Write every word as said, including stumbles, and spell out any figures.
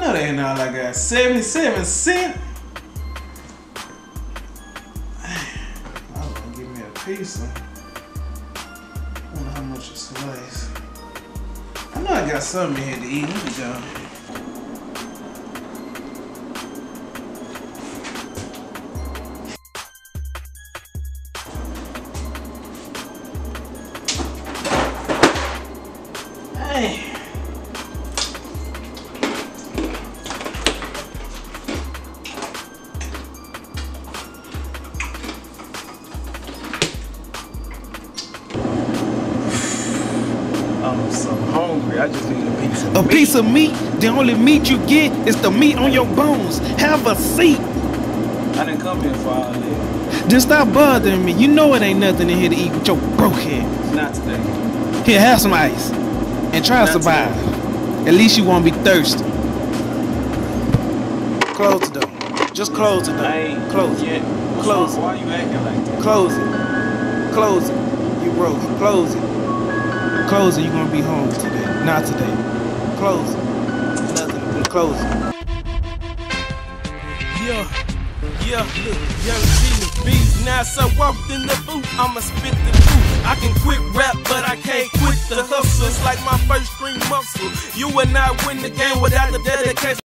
know that ain't all I got. seventy-seven cents. I was gonna give me a piece of. I wonder how much a slice. I know I got something here to eat. Let me go. Hey. I'm so hungry. I just need a piece of A meat. piece of meat? The only meat you get is the meat on your bones. Have a seat. I didn't come here for all that. Just stop bothering me. You know it ain't nothing in here to eat with your broke head. Not today. Here, have some ice. And try to Not survive. At least you won't be thirsty. Close the door. Just close the door. I ain't Close yet. it. What's Close wrong? it. Why you acting like that? Close it. Close it. You broke. Close it. Close it. You're gonna be home today. Not today. Close it. Nothing. Close it. Yeah, yeah, look, young genius bees. Now as I walked in the booth, I'ma spit the truth. I can quit rap, but I can't quit the hustle. It's like my first string muscle. You and I win the game without the dedication.